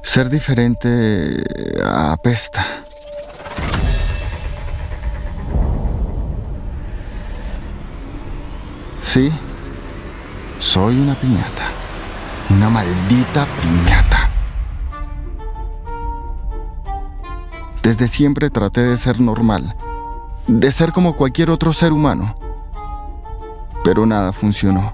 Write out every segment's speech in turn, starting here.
Ser diferente apesta. Sí, soy una piñata. Una maldita piñata. Desde siempre traté de ser normal, de ser como cualquier otro ser humano, pero nada funcionó.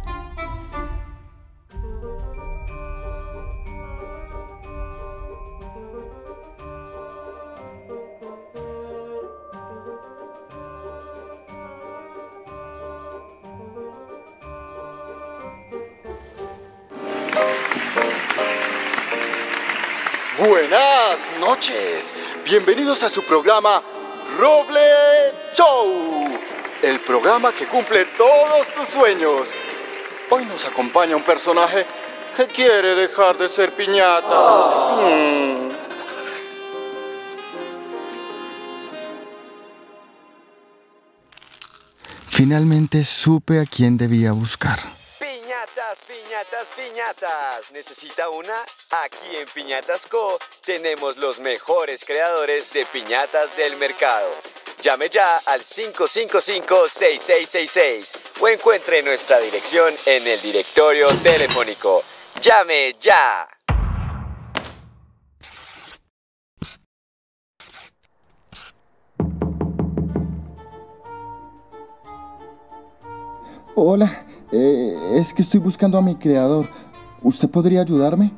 Buenas noches, bienvenidos a su programa Roble Show, el programa que cumple todos tus sueños. Hoy nos acompaña un personaje que quiere dejar de ser piñata. Finalmente supe a quién debía buscar. Piñatas, piñatas, piñatas. ¿Necesita una? Aquí en Piñatas Co. tenemos los mejores creadores de piñatas del mercado. Llame ya al 555-6666 o encuentre nuestra dirección en el directorio telefónico. ¡Llame ya! Hola, es que estoy buscando a mi creador. ¿Usted podría ayudarme?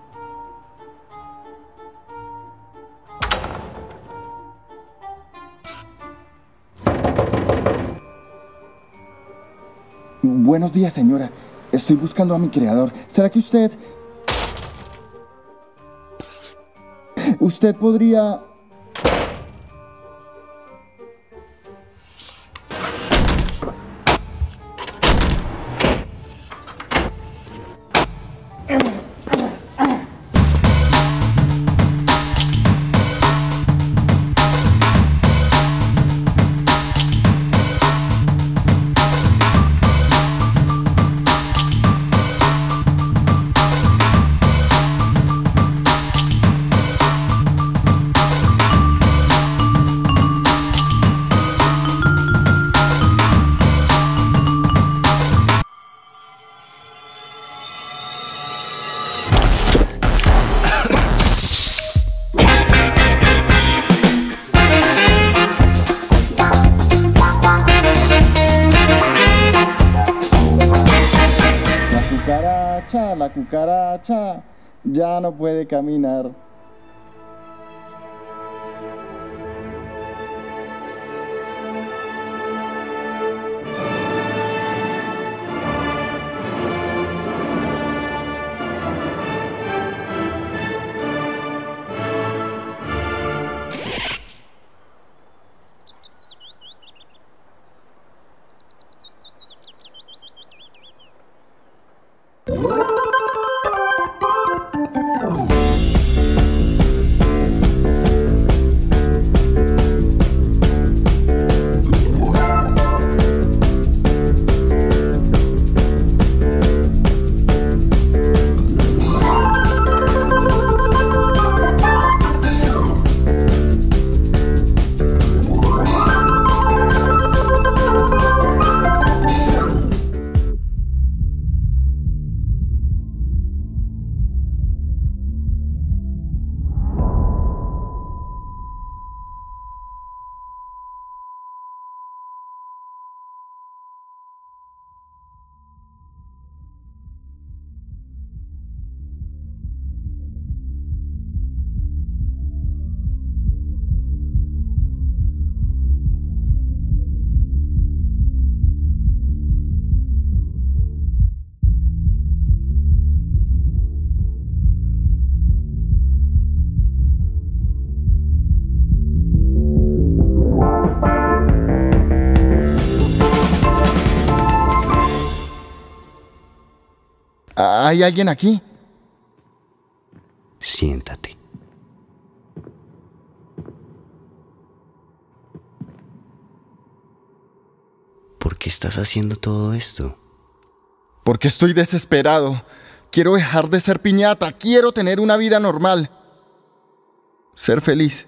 Buenos días, señora. Estoy buscando a mi creador. ¿Será que usted podría... La cucaracha ya no puede caminar. ¿Hay alguien aquí? Siéntate. ¿Por qué estás haciendo todo esto? Porque estoy desesperado. Quiero dejar de ser piñata. Quiero tener una vida normal. ser feliz.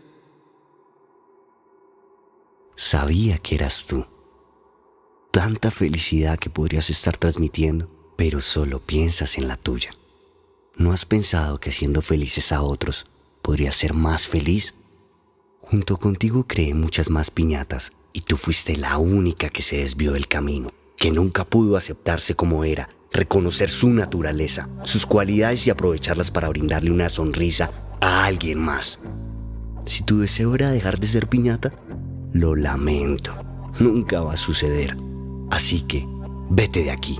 Sabía que eras tú. Tanta felicidad que podrías estar transmitiendo, pero solo piensas en la tuya. ¿No has pensado que haciendo felices a otros podrías ser más feliz? Junto contigo creé muchas más piñatas y tú fuiste la única que se desvió del camino, que nunca pudo aceptarse como era, reconocer su naturaleza, sus cualidades y aprovecharlas para brindarle una sonrisa a alguien más. Si tu deseo era dejar de ser piñata, lo lamento, nunca va a suceder. Así que, vete de aquí.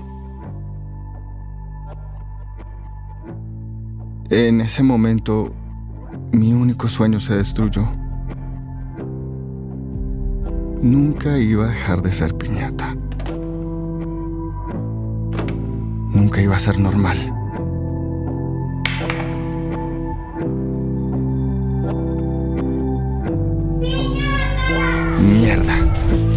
En ese momento, mi único sueño se destruyó. Nunca iba a dejar de ser piñata. Nunca iba a ser normal. Mierda.